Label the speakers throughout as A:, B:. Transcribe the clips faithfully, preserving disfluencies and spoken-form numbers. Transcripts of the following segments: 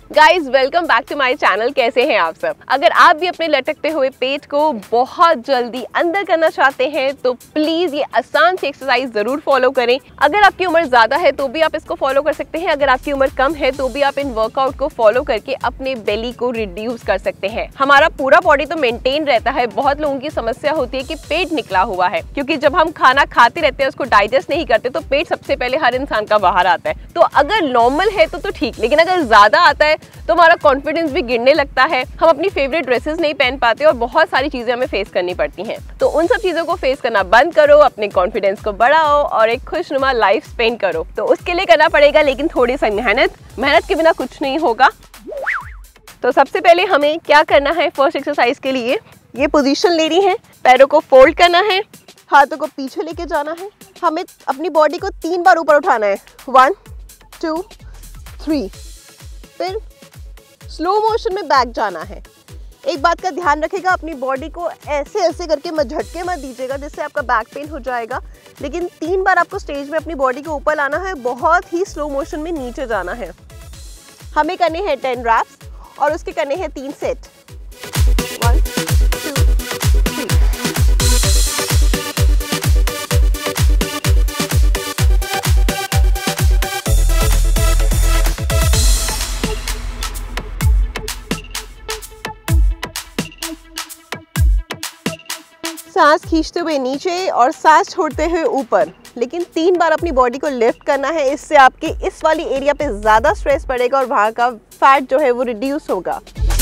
A: Guys welcome back to my channel. कैसे हैं आप सब? अगर आप भी अपने लटकते हुए पेट को बहुत जल्दी अंदर करना चाहते हैं तो प्लीज ये आसान सी एक्सरसाइज जरूर फॉलो करें। अगर आपकी उम्र ज्यादा है तो भी आप इसको फॉलो कर सकते हैं, अगर आपकी उम्र कम है तो भी आप इन वर्कआउट को फॉलो करके अपने बेली को रिड्यूस कर सकते हैं। हमारा पूरा बॉडी तो मेंटेन रहता है। बहुत लोगों की समस्या होती है कि पेट निकला हुआ है, क्योंकि जब हम खाना खाते रहते हैं उसको डाइजेस्ट नहीं करते तो पेट सबसे पहले हर इंसान का बाहर आता है। तो अगर नॉर्मल है तो, तो ठीक, लेकिन अगर ज्यादा आता है तो हमारा कॉन्फिडेंस भी गिरने लगता है, हम अपनी फेवरेट ड्रेसेस नहीं पहन पाते और बहुत सारी चीजें हमें फेस करनी पड़ती हैं। तो उन सब चीजों को फेस करना बंद करो, अपने कॉन्फिडेंस को बढ़ाओ और एक खुशनुमा लाइफ स्पेंड करो। तो उसके लिए करना पड़ेगा लेकिन थोड़ी सी मेहनत। मेहनत के बिना कुछ नहीं होगा। तो सबसे पहले हमें क्या करना है फर्स्ट एक्सरसाइज के लिए, ये पोजीशन लेनी है, पैरों को फोल्ड करना है, हाथों को पीछे लेके जाना है, हमें अपनी बॉडी को तीन बार ऊपर उठाना है। वन टू थ्री, फिर स्लो मोशन में बैक जाना है। एक बात का ध्यान रखिएगा, अपनी बॉडी को ऐसे ऐसे करके मत झटके मत दीजिएगा जिससे आपका बैक पेन हो जाएगा। लेकिन तीन बार आपको स्टेज में अपनी बॉडी को ऊपर लाना है, बहुत ही स्लो मोशन में नीचे जाना है। हमें करने हैं टेन रैप्स और उसके करने हैं तीन सेट। One two three. सांस खींचते हुए नीचे और सांस छोड़ते हुए ऊपर, लेकिन तीन बार अपनी बॉडी को लिफ्ट करना है। इससे आपके इस वाली एरिया पे ज़्यादा स्ट्रेस पड़ेगा और वहाँ का फैट जो है वो रिड्यूस होगा।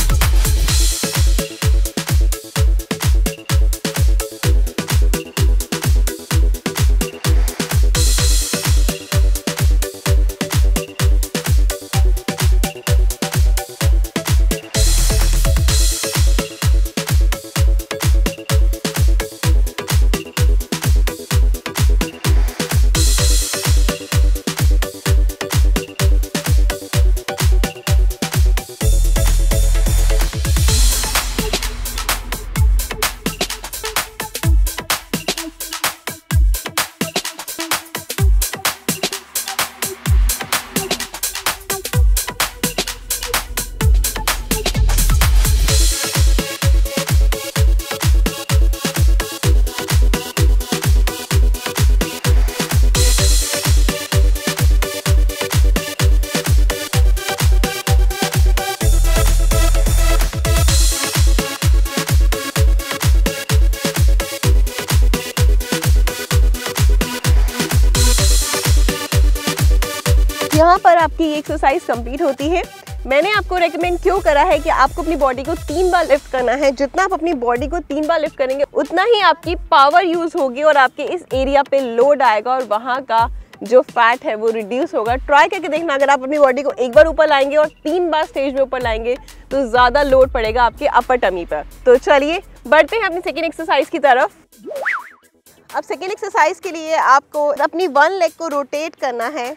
A: यहाँ पर आपकी ये एक्सरसाइज कंप्लीट होती है। मैंने आपको रेकमेंड क्यों करा है कि आपको अपनी बॉडी को तीन बार लिफ्ट करना है। जितना आप अपनी बॉडी को तीन बार लिफ्ट करेंगे उतना ही आपकी पावर यूज होगी और आपके इस एरिया पे लोड आएगा और वहाँ का जो फैट है वो रिड्यूस होगा। ट्राई करके देखना, अगर आप अपनी बॉडी को एक बार ऊपर लाएंगे और तीन बार स्टेज में ऊपर लाएंगे तो ज़्यादा लोड पड़ेगा आपके अपर टमी पर। तो चलिए बढ़ते हैं अपनी सेकेंड एक्सरसाइज की तरफ। अब सेकेंड एक्सरसाइज के लिए आपको अपनी वन लेग को रोटेट करना है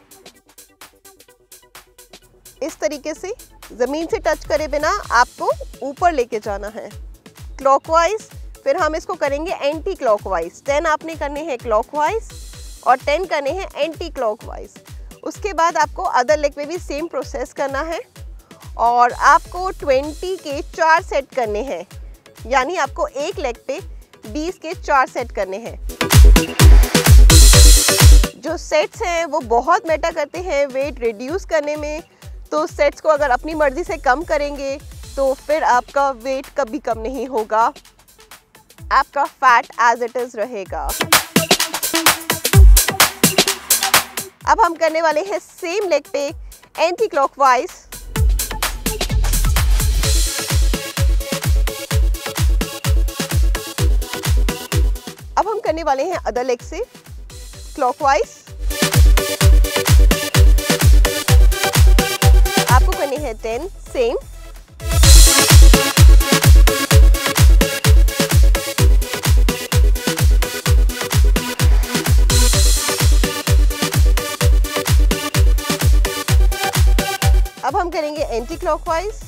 A: इस तरीके से, जमीन से टच करे बिना आपको ऊपर लेके जाना है क्लॉकवाइज। फिर हम इसको करेंगे एंटी क्लॉकवाइज। टेन आपने करने हैं क्लॉकवाइज और टेन करने हैं एंटी क्लॉकवाइज। उसके बाद आपको अदर लेग पे भी सेम प्रोसेस करना है और आपको ट्वेंटी के चार सेट करने हैं, यानी आपको एक लेग पे बीस के चार सेट करने हैं। जो सेट्स हैं वो बहुत मैटर करते हैं वेट रिड्यूस करने में। तो सेट्स को अगर अपनी मर्जी से कम करेंगे तो फिर आपका वेट कभी कम नहीं होगा, आपका फैट एज इट इज रहेगा। अब हम करने वाले हैं सेम लेग पे एंटी क्लॉकवाइज। अब हम करने वाले हैं अदर लेग से क्लॉकवाइज। आपको करने हैं टेन सेम। अब हम करेंगे एंटी क्लॉकवाइज।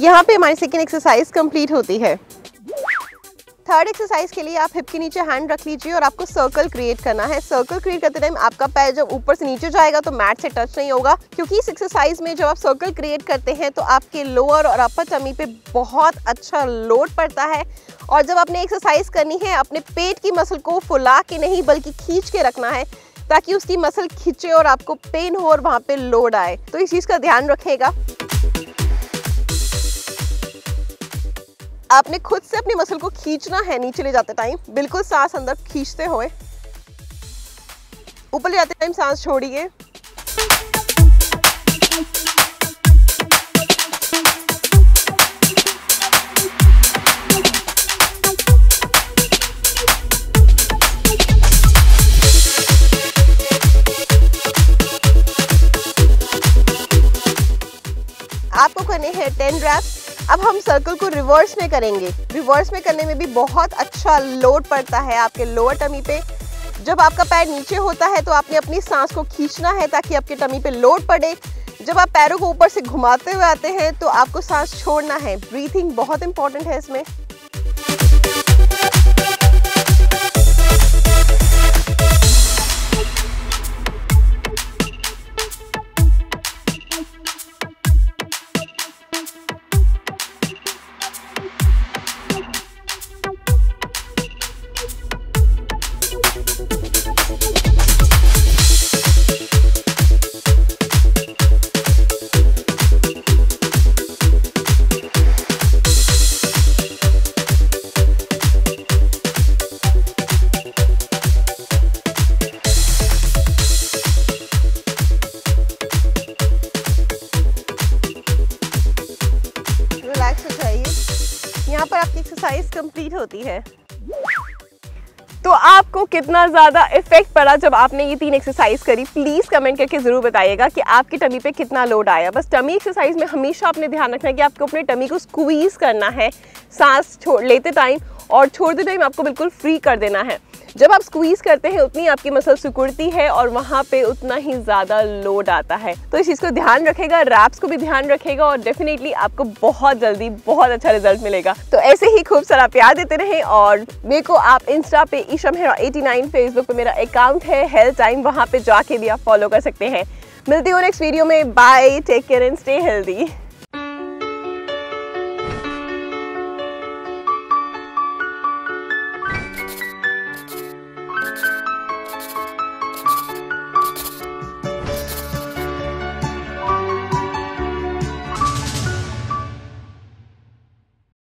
A: यहाँ पे हमारी सेकेंड एक्सरसाइज कंप्लीट होती है। थर्ड एक्सरसाइज के लिए आप हिप के नीचे हैंड रख लीजिए और आपको सर्कल क्रिएट करना है। सर्कल क्रिएट करते टाइम आपका पैर जब ऊपर से नीचे जाएगा तो मैट से टच नहीं होगा, क्योंकि इस एक्सरसाइज में जब आप सर्कल क्रिएट करते हैं तो आपके लोअर और अपर टमी पे बहुत अच्छा लोड पड़ता है। और जब आपने एक्सरसाइज करनी है, अपने पेट की मसल को फुला के नहीं बल्कि खींच के रखना है, ताकि उसकी मसल खींचे और आपको पेन हो और वहाँ पे लोड आए। तो इस चीज़ का ध्यान रखिएगा। आपने खुद से अपनी मसल को खींचना है नीचे ले जाते टाइम, बिल्कुल सांस अंदर खींचते हुए। ऊपर ले जाते टाइम सांस छोड़िए। आपको करने हैं टेन रैप्स। अब हम सर्कल को रिवर्स में करेंगे। रिवर्स में करने में भी बहुत अच्छा लोड पड़ता है आपके लोअर टमी पे। जब आपका पैर नीचे होता है तो आपने अपनी सांस को खींचना है ताकि आपके टमी पे लोड पड़े। जब आप पैरों को ऊपर से घुमाते हुए आते हैं तो आपको सांस छोड़ना है। ब्रीथिंग बहुत इंपॉर्टेंट है इसमें। यहाँ पर आपकी एक्सरसाइज कंप्लीट होती है। तो आपको कितना ज़्यादा इफेक्ट पड़ा जब आपने ये तीन एक्सरसाइज करी? प्लीज़ कमेंट करके ज़रूर बताइएगा कि आपके टमी पे कितना लोड आया। बस टमी एक्सरसाइज में हमेशा आपने ध्यान रखना है कि आपको अपने टमी को स्क्वीज़ करना है सांस छोड़ लेते टाइम, और छोड़ते टाइम आपको बिल्कुल फ्री कर देना है। जब आप स्क्वीज़ करते हैं उतनी आपकी मसल सिकुड़ती है और वहाँ पे उतना ही ज़्यादा लोड आता है। तो इस चीज़ को ध्यान रखेगा, रैप्स को भी ध्यान रखेगा और डेफिनेटली आपको बहुत जल्दी बहुत अच्छा रिजल्ट मिलेगा। तो ऐसे ही खूब सारा प्यार देते रहें। और मेरे को आप इंस्टा पे Esha Mehra eighty nine, Facebook पे मेरा अकाउंट है हेल्थ टाइम, वहाँ पे जाके भी आप फॉलो कर सकते हैं। मिलती हूँ नेक्स्ट वीडियो में। Bye, take care and stay healthy.